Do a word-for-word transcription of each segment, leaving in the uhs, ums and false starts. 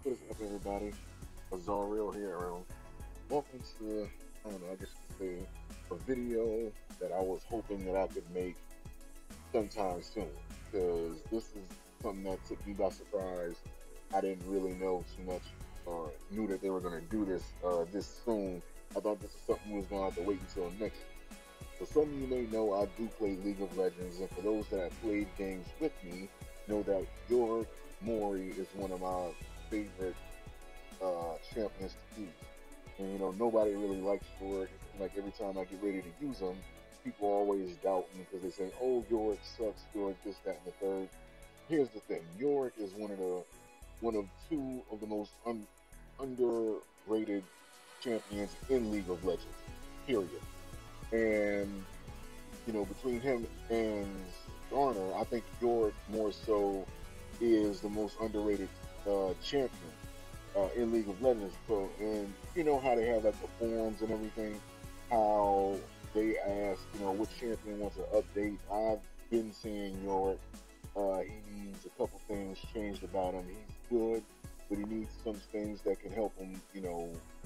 What is up, everybody? Azariel here. Um, welcome to, I don't know, I guess you could say, a video that I was hoping that I could make sometime soon. Because this is something that took me by surprise. I didn't really know too much or knew that they were going to do this uh, this soon. I thought this was something we was going to have to wait until next. So some of you may know I do play League of Legends, and for those that have played games with me, know that Yorick Mori is one of my favorite uh, champions to use. And you know, nobody really likes Yorick. Like every time I get ready to use him, people always doubt me because they say, "Oh, Yorick sucks. Yorick this, that, and the third." Here's the thing: Yorick is one of the one of two of the most un, underrated champions in League of Legends. Period. And you know, between him and Garner, I think Yorick more so is the most underrated uh, champion uh, in League of Legends. So, and you know how they have like the forums and everything, how they ask, you know, which champion wants an update. I've been seeing Yorick. Uh, he needs a couple things changed about him. He's good, but he needs some things that can help him, you know,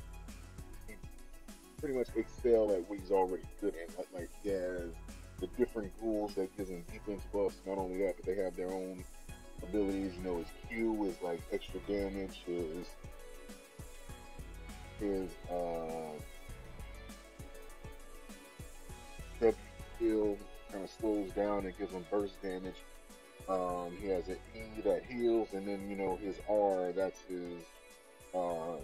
pretty much excel at what he's already good at. Like, like he has the different rules that gives him defense buffs. Not only that, but they have their own abilities. You know, his Q is like extra damage. His his uh, W skill kind of slows down and gives him burst damage. Um, he has an E that heals, and then you know his R, that's his uh,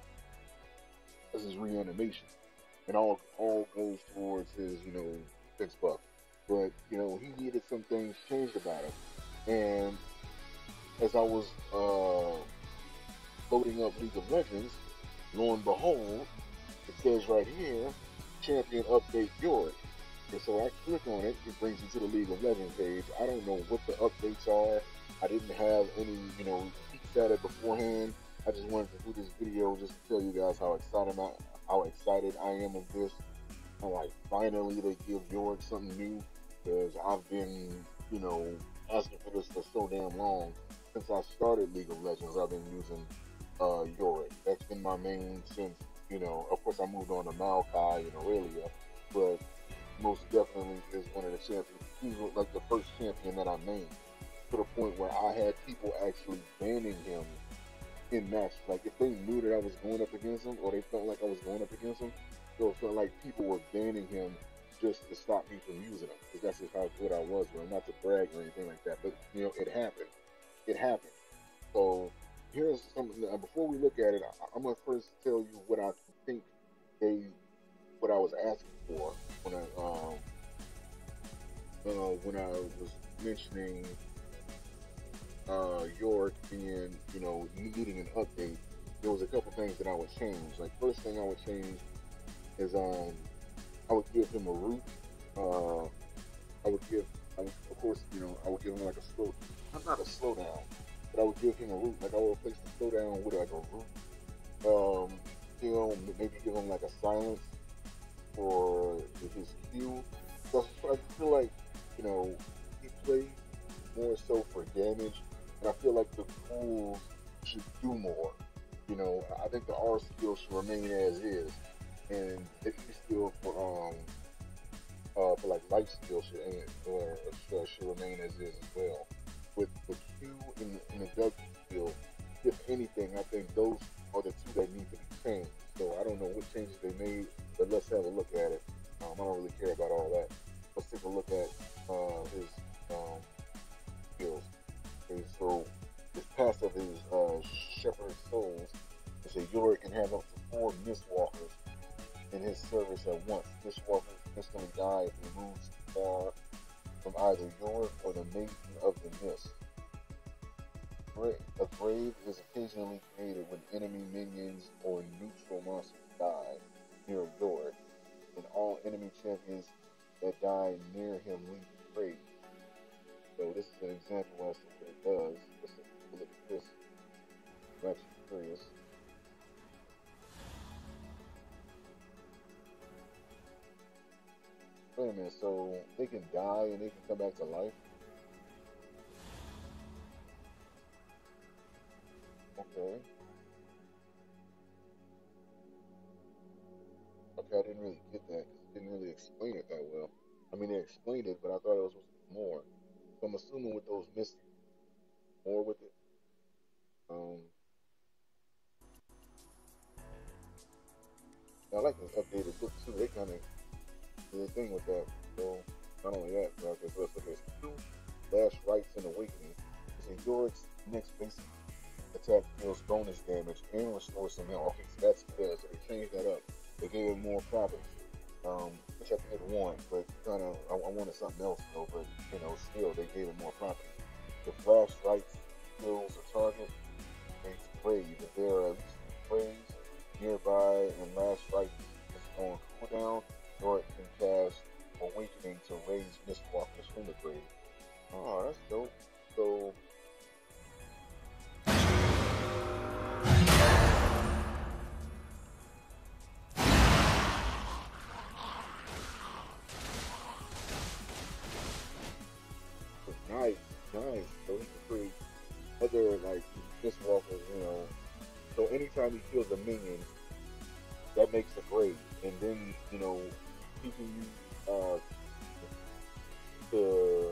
that's his reanimation. And all all goes towards his, you know, fix buff. But you know, he needed some things changed about him. And as I was uh, loading up League of Legends, lo and behold, it says right here, Champion Update Yorick. And so I click on it, it brings me to the League of Legends page. I don't know what the updates are. I didn't have any, you know, peeks at it beforehand. I just wanted to do this video just to tell you guys how excited I, how excited I am of this. I'm like, finally they give Yorick something new because I've been, you know, asking for this for so damn long. Since I started League of Legends, I've been using uh, Yorick. That's been my main since, you know, of course I moved on to Maokai and Aurelia, but most definitely is one of the champions. He's like the first champion that I named, to the point where I had people actually banning him in matches. Like if they knew that I was going up against him, or they felt like I was going up against him, it felt like people were banning him just to stop me from using him, because that's just how good I was with him. Not to brag or anything like that, but you know, it happened. It happened. So here's something. That, before we look at it, I, I'm gonna first tell you what I think they, what I was asking for when I um uh, when I was mentioning uh, York being, you know, needing an update. There was a couple things that I would change. Like first thing I would change is um I would give him a root. Uh, I would give, I would, of course, you know, I would give him like a slow, not not a slowdown, but I would give him a root. Like I would replace the slowdown with like a root. Um, you know, maybe give him like a silence for his Q. So I feel like, you know, he plays more so for damage, and I feel like the tools should do more. You know, I think the R skill should remain as is, and the E skill for um uh for like life skill should aim, or should, should remain as is as well. With the Q and, and the W skill, if anything, I think those are the two that need to be changed. So I don't know what changes they made, but let's have a look at it. Um, I don't really care about all that. Let's take a look at uh, his um, skills. Okay, so his passive is uh, Shepherd Souls. It says Yorick can have up to four Mistwalkers in his service at once. Mistwalkers instantly die if he moves too far from either Yorick or the Maiden of the Mist. A grave is occasionally created when enemy minions or neutral monsters die near Yorick, and all enemy champions that die near him leave the grave. So this is an example as to what it does. Let's take a look at this. I'm actually curious. Wait a minute, so they can die and they can come back to life? Okay. Okay, I didn't really get that because it didn't really explain it that well. I mean, they explained it, but I thought it was supposed to be more. So I'm assuming with those missed more with it. Um, I like this updated look too. They kind of did their thing with that. So not only that, but okay, so let's look at this. Two Last Rites and Awakening. It's a Yorick's next basic attack deals bonus damage and restores some health. Okay, so that's good. So they changed that up. They gave it more properties, um, which I did want, but kind of I, I wanted something else though. But you know, still they gave it more properties. The Flash Rights kills a target, makes brave. If there are at least three praise nearby and Last Rights is on cooldown, or it can cast Awakening to raise Mistwalkers from the grave. Oh, that's dope. So nice, nice. So he can create other like Mistwalkers, you know. So anytime he kills a minion, that makes a grade, and then you know he can use uh to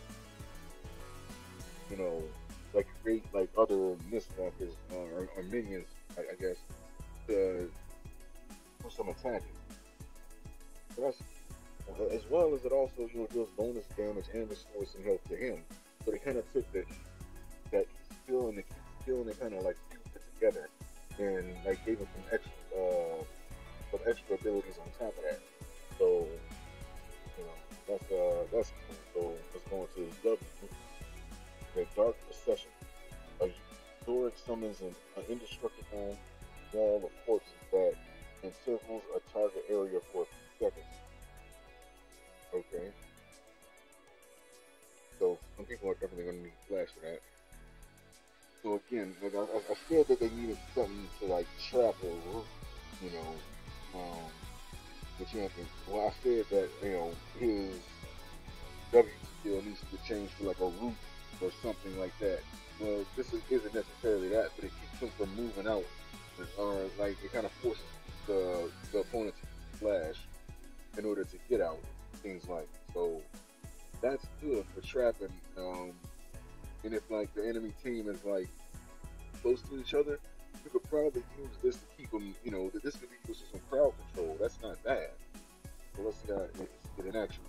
you know like create like other Mistwalkers uh, or, or minions, I, I guess, to do some attacking. So that's as well as it also you know deals bonus damage and restores some health to him. So they kind of took the that skill and the key skill and they kind of like fused it together and like gave him some extra uh, some extra abilities on top of that. So you know that's uh that's cool. So let's go into W, the Dark Procession. A Yorick summons an, an indestructible wall of corpses that encircles a target area for a few seconds. Okay, so some people are definitely going to need flash for that. So again, like I, I said that they needed something to like trap over, you know, um, the champion. Well, I said that you know his W skill needs to change to like a root or something like that. Well, this is, isn't necessarily that, but it keeps him from moving out, or like it kind of forces the the opponent to flash in order to get out. Things like so. That's good for trapping. Um, and if like the enemy team is like close to each other, you could probably use this to keep them. You know, that this could be used for some crowd control. That's not bad. So let's uh, let's get in action.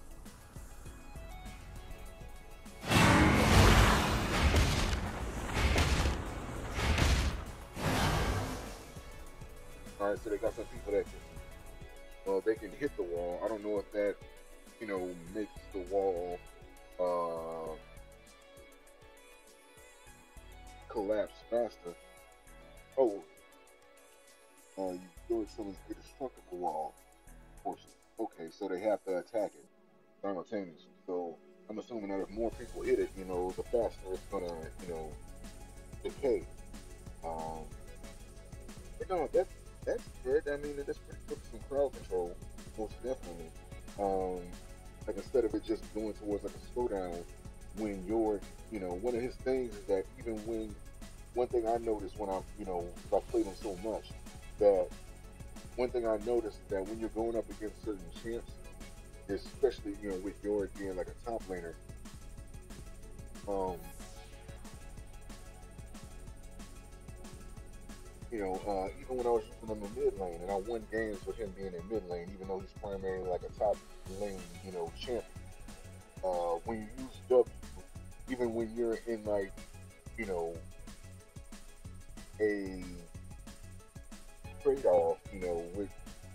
All right, so they got some people that can, well, they can hit the wall. I don't know if that, you know, makes the wall uh, collapse faster. Oh, uh, you do it so it's indestructible wall portion. Okay, so they have to attack it simultaneously. So I'm assuming that if more people hit it, you know, the faster it's gonna, you know, decay. Um, but no, that's that's good. I mean, that's pretty good for some crowd control, most definitely. Um, like instead of it just going towards like a slowdown, when you're, you know, one of his things is that even when one thing I noticed when I, you know, I played him so much that one thing I noticed is that when you're going up against certain champs, especially you know with Yorick being like a top laner, um, you know, uh, even when I was using him in mid lane, and I won games with him being in mid lane, even though he's primarily like a top lane, you know, champ. Uh, when you use W, even when you're in like, you know, a trade-off, you know, with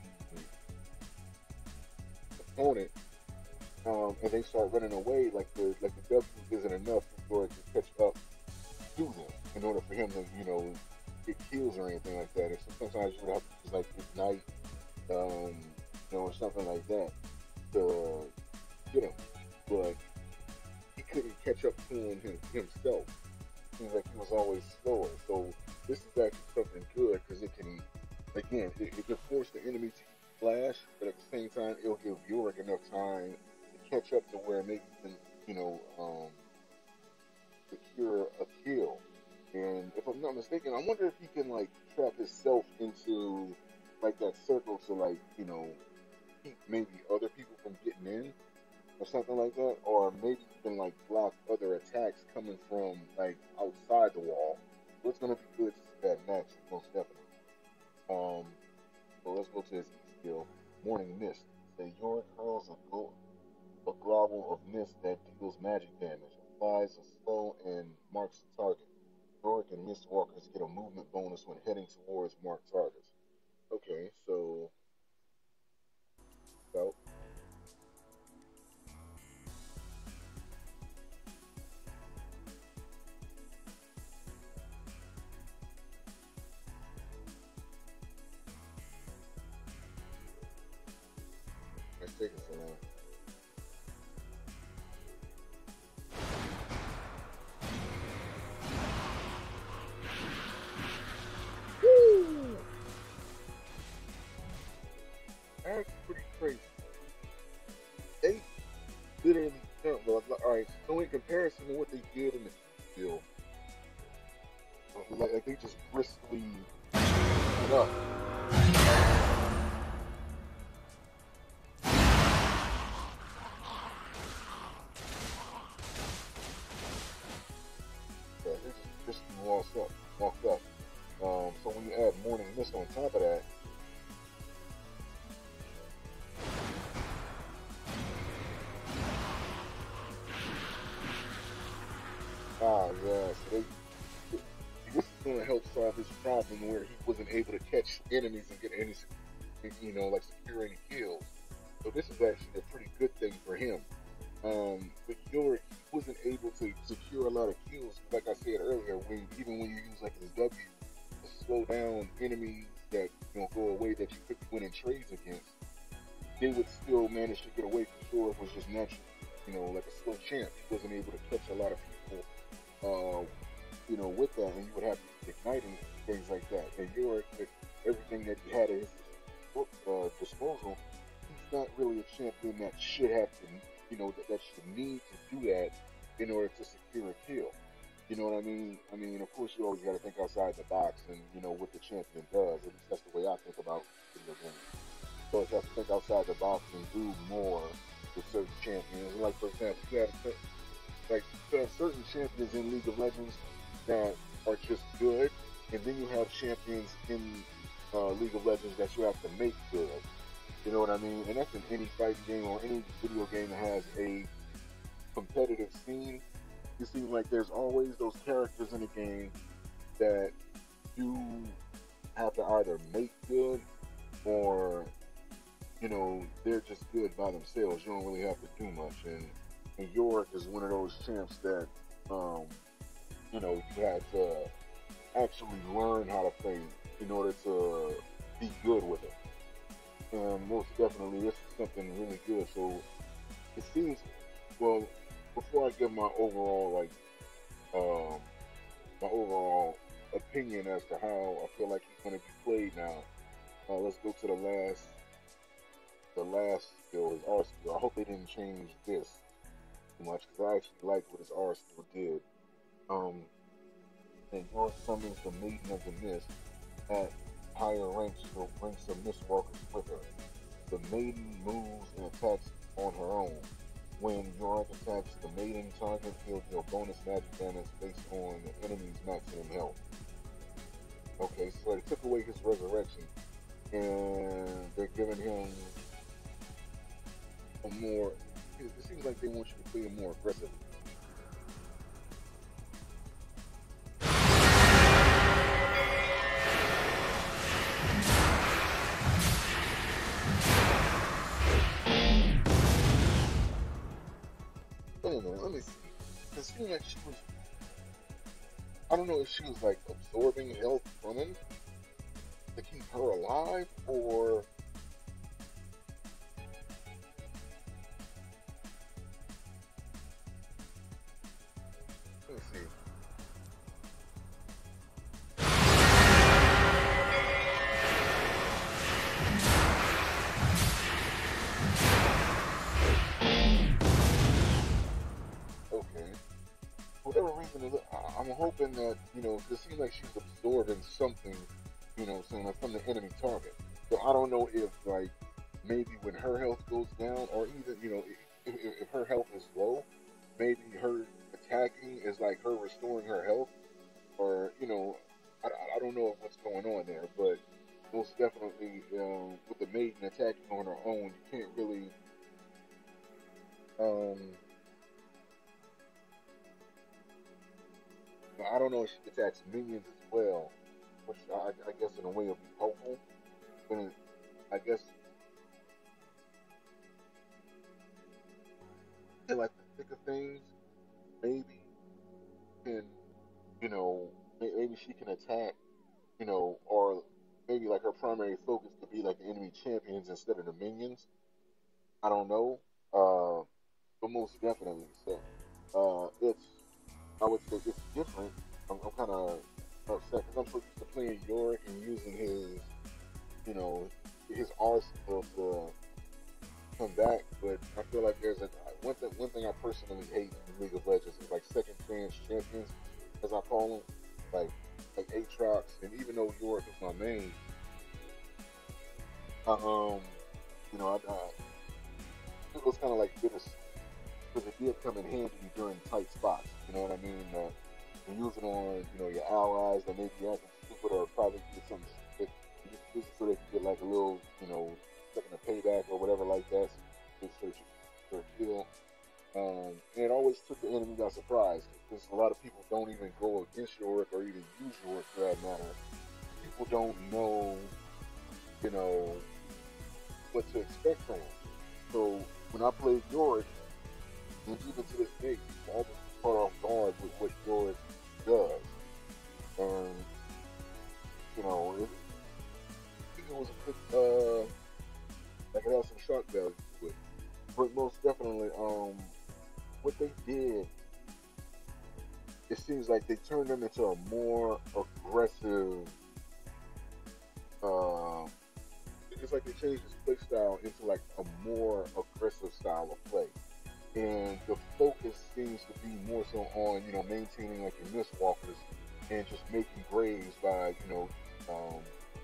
the opponent, um, and they start running away, like the like the W isn't enough for it to catch up to them in order for him to, you know, get kills or anything like that. And so sometimes you would have to just like ignite, um, you know, or something like that to get him. But he couldn't catch up to him himself. Seems like he was always slower. So this is actually something good because it can, again, it, it can force the enemy to flash, but at the same time, it'll give Yorick enough time to catch up to where maybe he can, you know, um, secure a kill. And if I'm not mistaken, I wonder if he can like trap himself into like that circle to like you know keep maybe other people from getting in or something like that, or maybe even like block other attacks coming from like outside the wall. So it's gonna be good to see that match, most definitely. Um, so let's go to his E skill, Morning Mist. Say Yorick hurls a, glo- a globule of mist that deals magic damage, applies a slow and marks the target. Yorick and Mist Walkers get a movement bonus when heading towards marked targets. Okay, so so it's taking so long. Woo! That's pretty crazy. They literally jumped. Well, all right. So in comparison to what they did in the field, like, like they just briskly went up. Yeah, they just briskly walked up, walked up. Um, so when you add Morning Mist on top of that, ah, yeah. So they, this is going to help solve his problem where he wasn't able to catch enemies and get any, you know, like secure any kills. So this is actually a pretty good thing for him. Um, with Yorick, he wasn't able to secure a lot of kills. Like I said earlier, when even when you use like his W to slow down enemies that you know go away that you could win in trades against, they would still manage to get away for sure. It was just natural, you know, like a slow champ. He wasn't able to catch a lot of people, uh, you know, with that, and you would have to ignite and things like that. And Yorick, with everything that he had at his uh, disposal, he's not really a champion that should have to, you know, that, that should need to do that in order to secure a kill. You know what I mean? I mean, of course, you always got to think outside the box and, you know, what the champion does. At least that's the way I think about video games. So you have to think outside the box and do more with certain champions. Like, for example, you have, like, you have certain champions in League of Legends that are just good, and then you have champions in uh, League of Legends that you have to make good. You know what I mean? And that's in any fighting game or any video game that has a competitive scene. You see, like there's always those characters in the game that you have to either make good or, you know, they're just good by themselves. You don't really have to do much. And, and Yorick is one of those champs that, um, you know, you have to actually learn how to play in order to be good with it. And most definitely, this is something really good. So it seems, well, before I give my overall, like, um, my overall opinion as to how I feel like he's going to be played now, uh, let's go to the last, the last skill, his R skill. I hope they didn't change this too much because I actually liked what his R skill did. Um, and yours summons the Maiden of the Mist at higher ranks, so bring some Mistwalkers with her. The maiden moves and attacks on her own. When Yorick attacks the maiden target, he'll deal bonus magic damage based on the enemy's maximum health. Okay, so they took away his resurrection, and they're giving him a more. It seems like they want you to play him more aggressively. Wait a minute, let me see. It seemed like she was. I don't know if she was like absorbing health from him to keep her alive, or let me see. Okay. For whatever reason, I- I'm hoping that, you know, it seems like she's absorbing something, you know, saying like from the enemy target. So I don't know if like maybe when her health goes down, or even you know if, if, if her health is low, maybe her attacking is like her restoring her health, or you know I, I don't know what's going on there, but most definitely um, with the maiden attacking on her own, you can't really um, I don't know if she attacks minions as well, which I, I guess in a way will be helpful. But I guess in like the thick of things, maybe can you know maybe she can attack you know or maybe like her primary focus could be like the enemy champions instead of the minions. I don't know, uh, but most definitely. So uh, it's I would say it's different. I'm, I'm kind of upset because I'm so used to playing Yorick and using his you know his arsenal to come back, but I feel like there's a one thing. One thing I personally hate in League of Legends is like second chance champions, as I call them, like like Aatrox, and even though Yorick is my main, I, um, you know, I, I it was kind of like bittersweet because it did come in handy during tight spots. You know what I mean? Uh, you use it on you know your allies that maybe you acting stupid or probably did something stupid. You just use it so they can get like a little you know second of payback or whatever like that. So you for a kill. Um, and it always took the enemy by surprise because a lot of people don't even go against Yorick or even use Yorick for that matter. People don't know, you know, what to expect from him. So when I played Yorick, and even to this day, I always caught off guard with what Yorick does. And, you know, it, it was a quick, uh, like it has some shock value to it. But most definitely, um, what they did, it seems like they turned them into a more aggressive. Uh, it's like they changed his play style into like a more aggressive style of play, and the focus seems to be more so on you know maintaining like your mistwalkers and just making graves by you know um,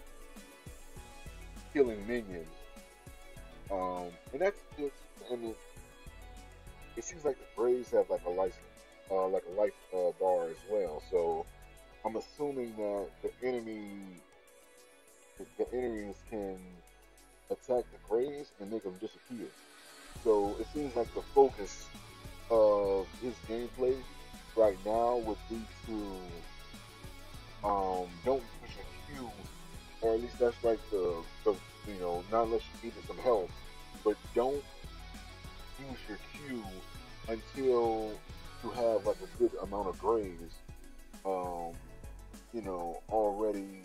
killing minions. Um, and that's just, I mean, it seems like the Braves have like a life, uh, like a life uh, bar as well. So I'm assuming that the enemy, the, the enemies can attack the Braves and make them disappear. So it seems like the focus of his gameplay right now would be to um, don't use your Q, or at least that's like the, the you know not unless you needed some help, but don't use your Q until you have like a good amount of graves, um, you know, already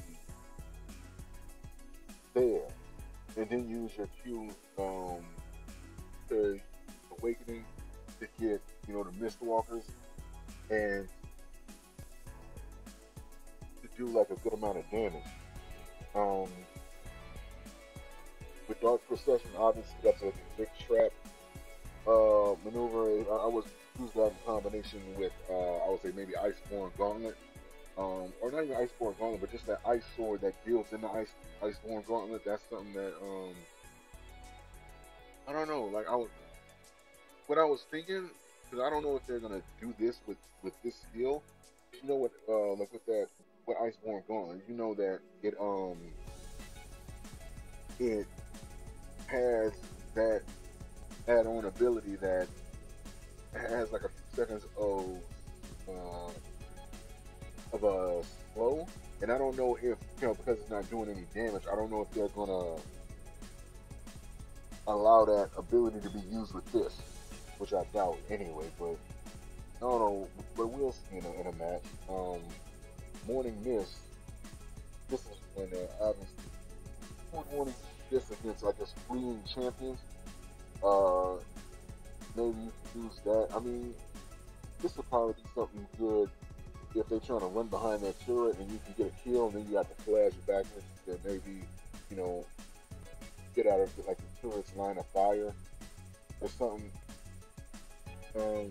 there, and then use your Q um, to awakening to get you know the Mistwalkers and to do like a good amount of damage. Um, with Dark Procession, obviously that's a big trap uh, maneuver. I, I would use that in combination with, uh, I would say maybe Iceborne Gauntlet, um, or not even Iceborne Gauntlet, but just that Ice Sword that deals in the Ice Iceborne Gauntlet. That's something that um, I don't know. Like I was, what I was thinking, because I don't know if they're gonna do this with with this skill. You know what? Uh, like with that, with Iceborne Gauntlet, you know that it um it has that add-on ability that has like a few seconds of uh, of a slow, and I don't know if you know because it's not doing any damage. I don't know if they're gonna allow that ability to be used with this, which I doubt anyway. But I don't know, but we'll see in a, in a match. Um, Morning Mist. This is when uh, obviously who would want to use this against I guess fleeing champions. Uh, maybe you can use that. I mean, this would probably be something good if they're trying to run behind that turret and you can get a kill and then you have to flash it backwards and maybe, you know, get out of like the turret's line of fire or something. Um,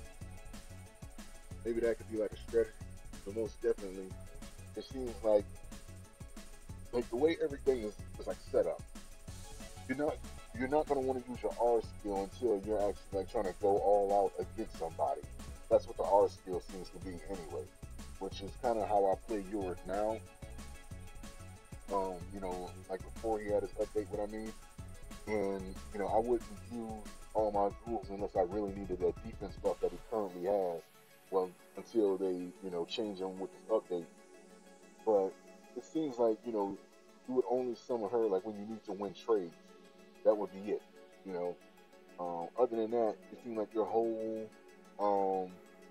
maybe that could be like a strategy, but most definitely, it seems like like the way everything is, is like set up. You're not you're not gonna want to use your R skill until you're actually like trying to go all out against somebody. That's what the R skill seems to be anyway, which is kind of how I play Yorick now. Um, you know, like before he had his update, what I mean, and you know, I wouldn't use all my ghouls unless I really needed that defense buff that he currently has. Well, until they, you know, change him with this update. But it seems like, you know, you would only summon her like when you need to win trades. That would be it, you know. Um, other than that, it seems like your whole, um,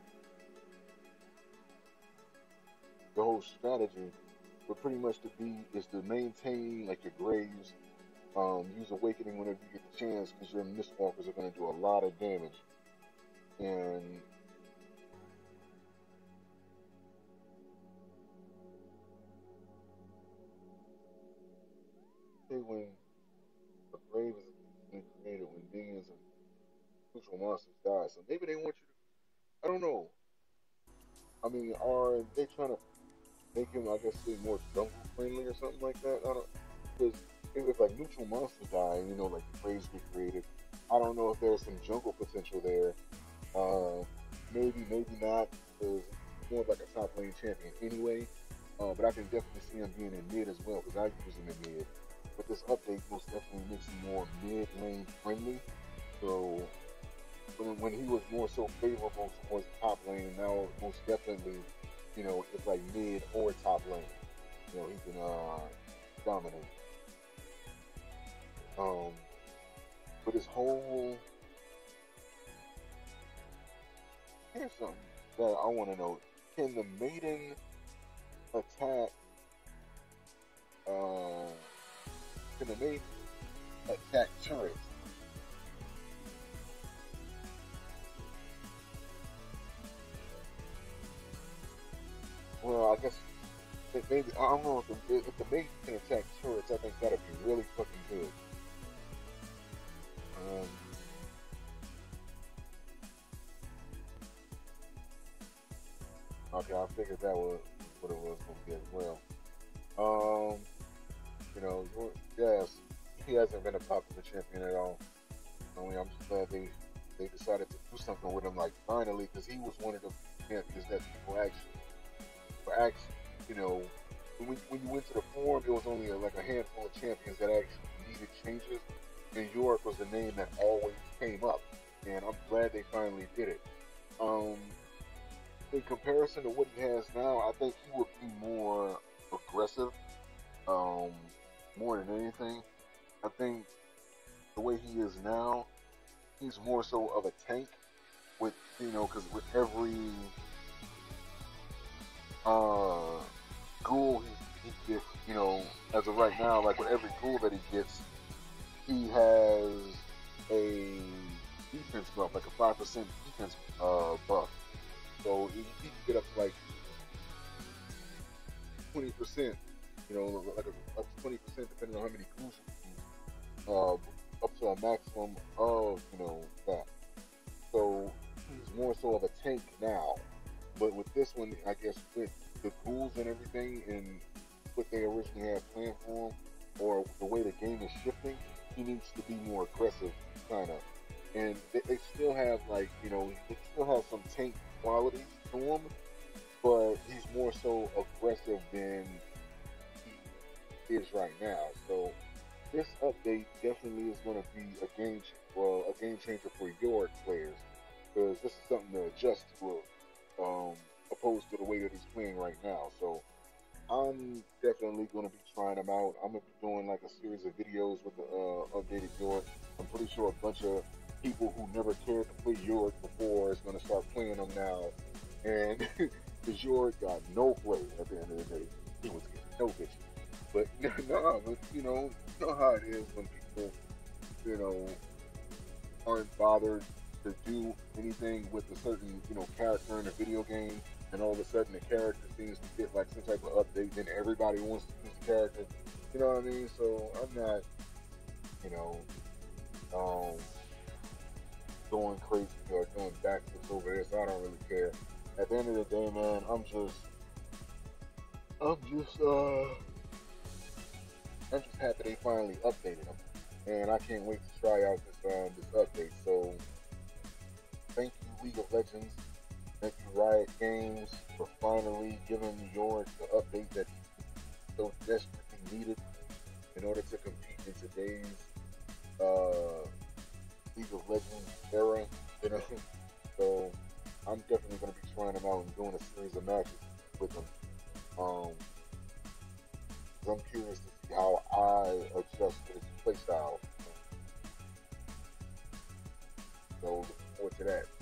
the whole strategy would pretty much to be is to maintain like your graves. Um, use awakening whenever you get the chance because your mistwalkers are going to do a lot of damage. And say when a grave is being created when minions and crucial monsters die, so maybe they want you to. I don't know. I mean, are they trying to make him, I guess, say more jungle friendly or something like that? I don't, because if, if like neutral monsters die, and you know, like the graves get created, I don't know if there's some jungle potential there. Uh, maybe, maybe not, because he's more of like a top lane champion anyway. Uh, but I can definitely see him being in mid as well, because I use him in mid. But this update most definitely makes him more mid lane friendly. So when, when he was more so favorable towards the top lane, now most definitely, you know, it's like mid or top lane. You know, he can uh, dominate. Um, but his whole here's something that I want to know: can the maiden attack? Uh, can the maiden attack turrets? Well, I guess it maybe I don't know if the, if the maiden can attack turrets. I think that'd be really fucking good. Um, okay, I figured that was what it was going to be as well. Um, you know, yes, he hasn't been a popular champion at all. I mean, I'm just glad they they decided to do something with him, like finally, because he was one of the champions that people actually were actually, you know, when, we, when you went to the forum, it was only a, like a handful of champions that actually needed changes, and Yorick was the name that always came up, and I'm glad they finally did it. Um, in comparison to what he has now, I think he would be more aggressive, um, more than anything. I think the way he is now, he's more so of a tank with, you know, because with every uh, ghoul he, he gets, you know, as of right now, like with every ghoul that he gets, he has a defense buff, like a five percent defense uh, buff. So he, he can get up to like twenty percent, you know, like a, up to twenty percent depending on how many ghouls you use, uh, up to a maximum of, you know, that. So he's more so of a tank now. But with this one, I guess with the ghouls and everything and what they originally had planned for him, or the way the game is shifting, he needs to be more aggressive, kind of. And they, they still have, like, you know, they still have some tank qualities to him, but he's more so aggressive than he is right now. So this update definitely is going to be a game, well, a game changer for Yorick players, because this is something to adjust to, um, opposed to the way that he's playing right now. So I'm definitely going to be trying them out. I'm going to be doing like a series of videos with the uh, updated Yorick. I'm pretty sure a bunch of people who never cared to play Yorick before is going to start playing them now. And because Yorick got no play at the end of the day. He was getting no bitches. But no, but you know, you know how it is when people, you know, aren't bothered to do anything with a certain, you know, character in a video game, and all of a sudden the character seems to get like some type of update, then everybody wants to use the character. You know what I mean? So I'm not, you know, um, going crazy or doing backflips over this. I don't really care. At the end of the day, man, I'm just, I'm just, uh, I'm just happy they finally updated them, and I can't wait to try out this um this update. So thank you, League of Legends. Thank you, Riot Games, for finally giving Yorick the update that he so desperately needed in order to compete in today's uh, League of Legends era. You know, so I'm definitely going to be trying him out and doing a series of matches with him. Um, I'm curious to see how I adjust to his playstyle. So look forward to that.